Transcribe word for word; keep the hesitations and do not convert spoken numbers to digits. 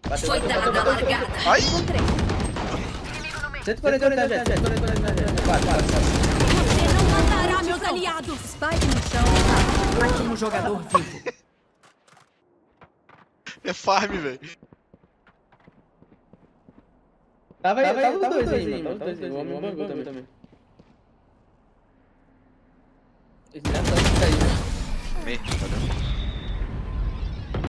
Foi dada a largada. Ai! cento e quarenta e oito, cento e quarenta e oito, quatro, quatro, quatro. Você não matará meus aliados. Spike no chão. Último jogador vivo. É farm, velho. Tava aí, tava os dois aí, mano. Tava os dois aí. O homem bangou também. Esse já tá aí, né? Meio,